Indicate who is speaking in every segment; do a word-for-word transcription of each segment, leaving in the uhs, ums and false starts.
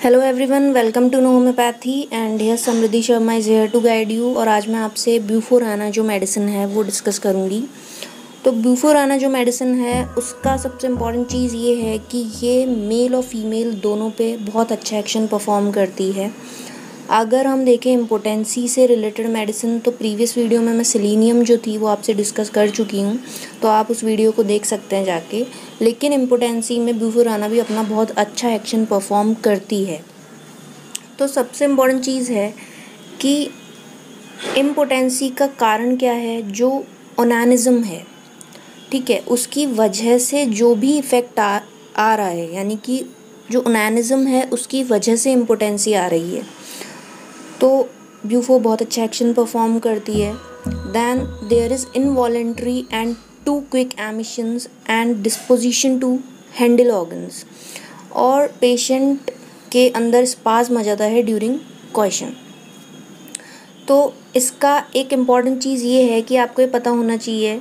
Speaker 1: Hello everyone, welcome to know homeopathy and here Samriddhi Sharma is here to guide you. और आज मैं आपसे ब्यूफोराना जो मेडिसिन है वो डिस्कस करूँगी। तो ब्यूफोराना जो मेडिसिन है उसका सबसे इम्पॉर्टेंट चीज़ ये है कि ये मेल और फीमेल दोनों पे बहुत अच्छा एक्शन परफॉर्म करती है। अगर हम देखें इम्पोटेंसी से रिलेटेड मेडिसिन, तो प्रीवियस वीडियो में मैं सेलेनियम जो थी वो आपसे डिस्कस कर चुकी हूँ, तो आप उस वीडियो को देख सकते हैं जाके। लेकिन इम्पोटेंसी में ब्यूफोराना भी अपना बहुत अच्छा एक्शन परफॉर्म करती है। तो सबसे इम्पॉर्टेंट चीज़ है कि इम्पोटेंसी का कारण क्या है, जो ओनानिज़म है, ठीक है, उसकी वजह से जो भी इफ़ेक्ट आ आ रहा है, यानी कि जो ओनानिज़म है उसकी वजह से इम्पोटेंसी आ रही है, तो ब्यूफो बहुत अच्छा एक्शन परफॉर्म करती है। Then there is involuntary and too quick emissions and disposition to handle organs, और पेशेंट के अंदर स्पाज्म आ जाता है ड्यूरिंग क्वेश्चन। तो इसका एक इम्पॉर्टेंट चीज़ ये है कि आपको ये पता होना चाहिए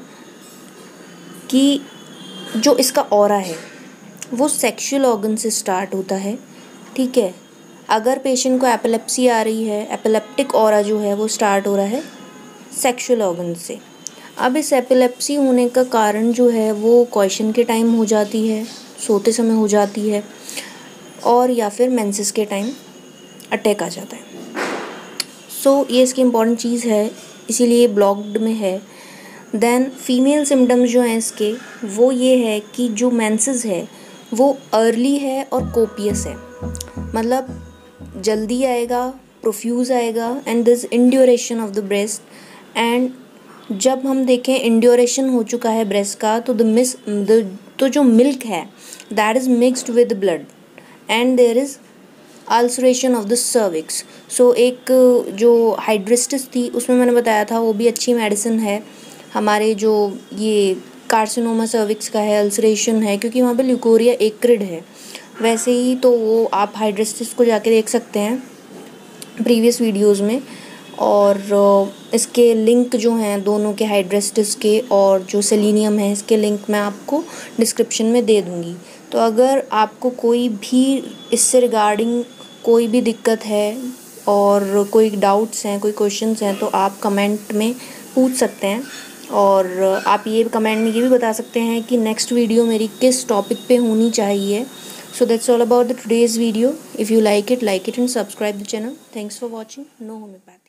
Speaker 1: कि जो इसका ऑरा है वो सेक्सुअल ऑर्गन से स्टार्ट होता है, ठीक है। अगर पेशेंट को एपिलेप्सी आ रही है, एपिलेप्टिक ऑरा जो है वो स्टार्ट हो रहा है सेक्सुअल ऑर्गन से। अब इस एपिलेप्सी होने का कारण जो है वो क्वेश्चन के टाइम हो जाती है, सोते समय हो जाती है, और या फिर मेंसेस के टाइम अटैक आ जाता है। सो so, ये इसकी इम्पॉर्टेंट चीज़ है, इसीलिए ब्लॉक्ड में है। देन फीमेल सिम्टम्स जो हैं इसके वो ये है कि जो मेंसेस है वो अर्ली है और कोपियस है, मतलब जल्दी आएगा, प्रोफ्यूज आएगा, and this induration of the breast. And जब हम देखें इंड्यूरेशन हो चुका है ब्रेस्ट का, तो द मिस द तो जो मिल्क है that is mixed with blood and there is ulceration of the cervix. So एक जो हाइड्रिस्टिस थी उसमें मैंने बताया था वो भी अच्छी मेडिसिन है हमारे जो ये कार्सिनोमा सर्विक्स का है, अल्सरेशन है, क्योंकि वहाँ पे ल्यूकोरिया एक्रिड है। वैसे ही तो वो आप हाइड्रिस्टिस को जाके देख सकते हैं प्रीवियस वीडियोस में, और इसके लिंक जो हैं दोनों के, हाइड्रिस्टिस के और जो सेलेनियम है, इसके लिंक मैं आपको डिस्क्रिप्शन में दे दूँगी। तो अगर आपको कोई भी इससे रिगार्डिंग कोई भी दिक्कत है और कोई डाउट्स हैं, कोई क्वेश्चंस हैं, तो आप कमेंट में पूछ सकते हैं। और आप ये कमेंट में ये भी बता सकते हैं कि नेक्स्ट वीडियो मेरी किस टॉपिक पे होनी चाहिए। So that's all about the today's video. If you like it, like it and subscribe the channel. Thanks for watching. No Homeopathy.